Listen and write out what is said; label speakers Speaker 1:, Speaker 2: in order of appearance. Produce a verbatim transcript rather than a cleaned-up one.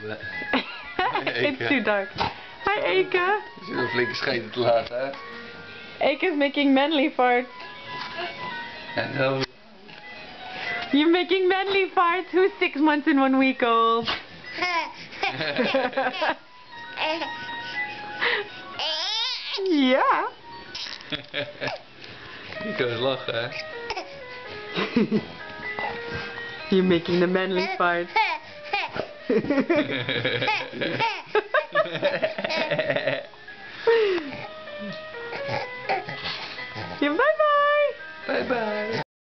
Speaker 1: It's too dark. Hi Eke.
Speaker 2: Je zit een flinke scheten te laten, hè?
Speaker 1: Eke is making manly farts.
Speaker 2: En zo.
Speaker 1: You're making manly farts. Who's six months and one week old? Ja.
Speaker 2: Je kan eens lachen, hè?
Speaker 1: You're making the manly farts.